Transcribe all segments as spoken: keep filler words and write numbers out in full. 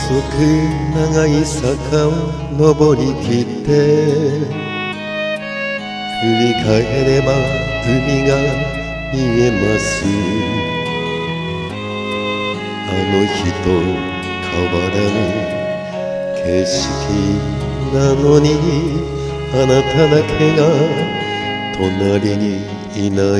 細く長い坂を登りきって振り返れば海が見えます。あの日と変わらぬ景色なのにあなただけが隣にいない。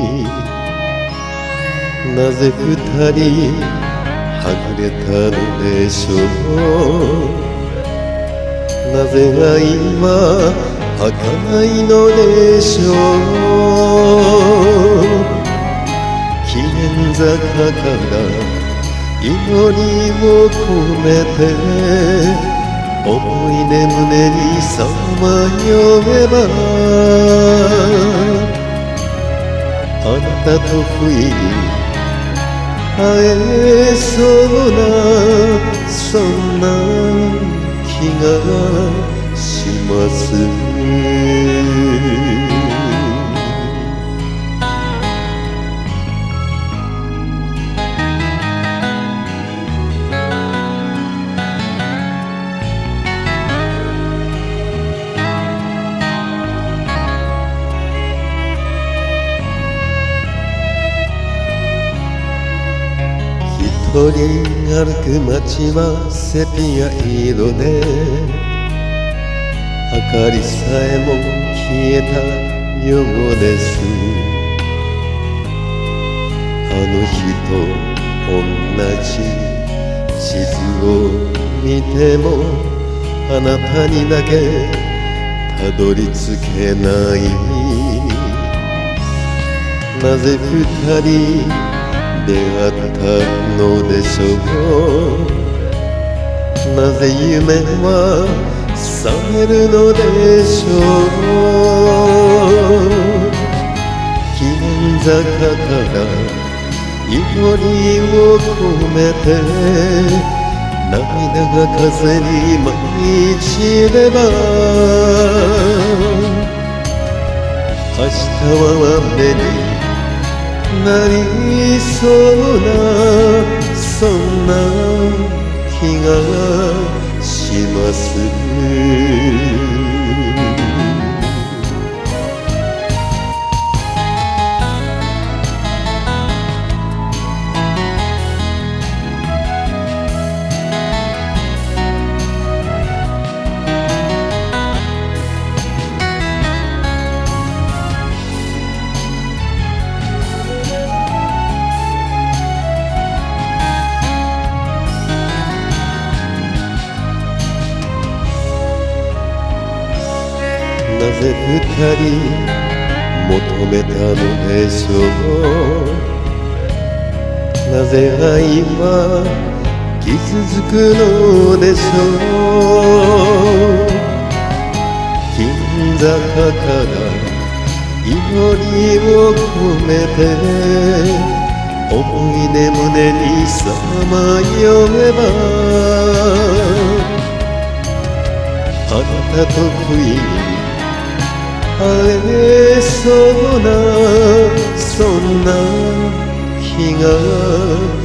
なぜ二人はぐれたのでしょう。なぜ愛は儚いのでしょう。紀元坂から祈りを込めて思い出胸にさまよえばあなたと不意に会えそうなそんな気がします。一人歩く街はセピア色で明かりさえも消えたようです。あの日と同じ地図を見てもあなたにだけたどり着けない。なぜ二人出会ったのでしょう。なぜ夢は覚めるのでしょう。紀元坂から祈りを込めて涙が風に舞い散れば明日は雨になりそうなそんな気がします。なぜ二人求めたのでしょう。なぜ愛は傷つくのでしょう。金坂から祈りを込めて思い出胸にさまよえばあなたと不意に会えそうなそんな気が